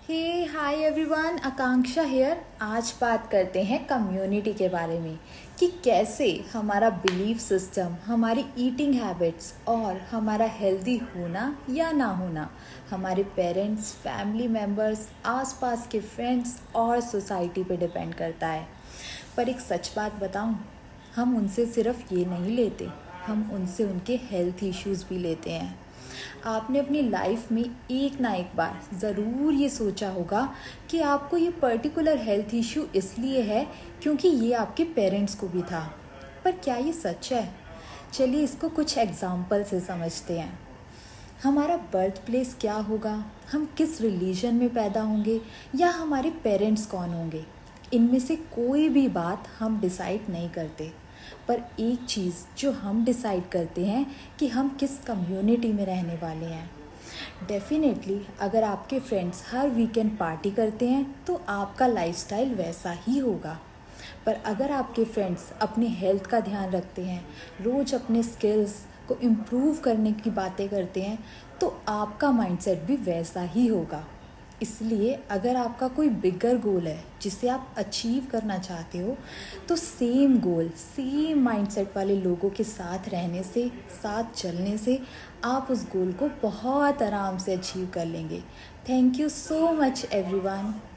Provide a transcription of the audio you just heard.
Hey hi everyone, Akanksha here. आज बात करते हैं कम्युनिटी के बारे में कि कैसे हमारा बिलीफ सिस्टम, हमारी ईटिंग हैबिट्स और हमारा हेल्दी होना या ना होना हमारे पेरेंट्स, फैमिली मेम्बर्स, आसपास के फ्रेंड्स और सोसाइटी पे डिपेंड करता है। पर एक सच बात बताऊं, हम उनसे सिर्फ ये नहीं लेते, हम उनसे उनके हेल्थ इश्यूज़ भी लेते हैं। आपने अपनी लाइफ में एक ना एक बार ज़रूर ये सोचा होगा कि आपको ये पर्टिकुलर हेल्थ इश्यू इसलिए है क्योंकि ये आपके पेरेंट्स को भी था। पर क्या ये सच है? चलिए इसको कुछ एग्जाम्पल से समझते हैं। हमारा बर्थ प्लेस क्या होगा, हम किस रिलीजन में पैदा होंगे या हमारे पेरेंट्स कौन होंगे, इनमें से कोई भी बात हम डिसाइड नहीं करते। पर एक चीज़ जो हम डिसाइड करते हैं कि हम किस कम्युनिटी में रहने वाले हैं। डेफिनेटली अगर आपके फ्रेंड्स हर वीकेंड पार्टी करते हैं तो आपका लाइफस्टाइल वैसा ही होगा। पर अगर आपके फ्रेंड्स अपनी हेल्थ का ध्यान रखते हैं, रोज़ अपने स्किल्स को इम्प्रूव करने की बातें करते हैं, तो आपका माइंडसेट भी वैसा ही होगा। इसलिए अगर आपका कोई बिगर गोल है जिसे आप अचीव करना चाहते हो, तो सेम गोल, सेम माइंडसेट वाले लोगों के साथ रहने से, साथ चलने से आप उस गोल को बहुत आराम से अचीव कर लेंगे। Thank you so much everyone.